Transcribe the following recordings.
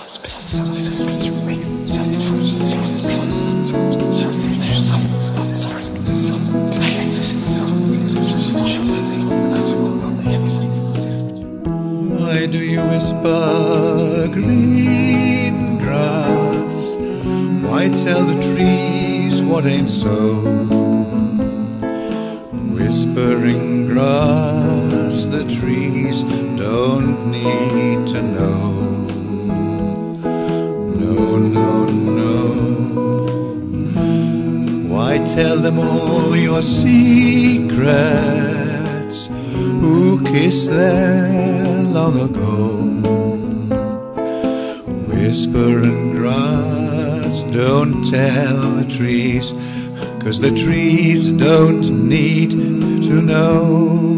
Why do you whisper green grass? Why tell the trees what ain't so? Whispering grass, the trees don't need to know. No, no, no. Why tell them all your secrets? Who kissed there long ago? Whispering grass, don't tell the trees, 'cause the trees don't need to know.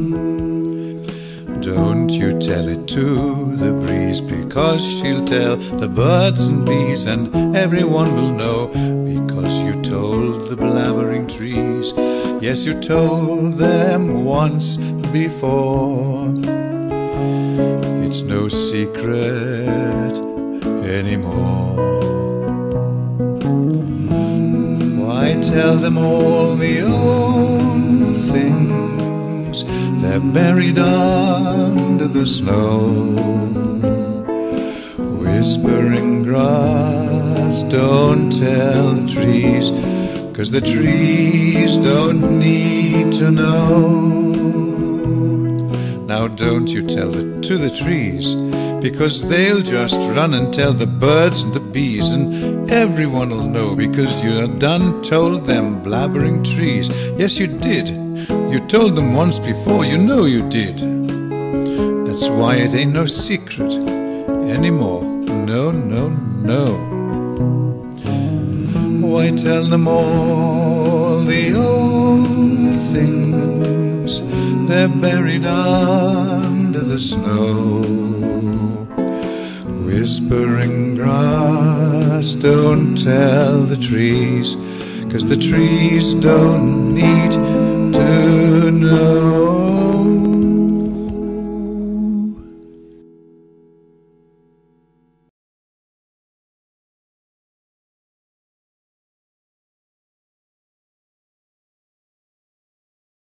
Don't you tell it to the breeze, because she'll tell the birds and bees, and everyone will know, because you told the blabbering trees. Yes, you told them once before. It's no secret anymore. Why tell them all the old things? They're buried under the snow. Whispering grass, don't tell the trees, 'cause the trees don't need to know. Now don't you tell it to the trees, because they'll just run and tell the birds and the bees, and everyone will know, because you done told them, blabbering trees. Yes, you did. You told them once before, you know you did. That's why it ain't no secret anymore. No, no, no. Why tell them all the old things? They're buried under the snow. Whispering grass, don't tell the trees, 'cause the trees don't need to know.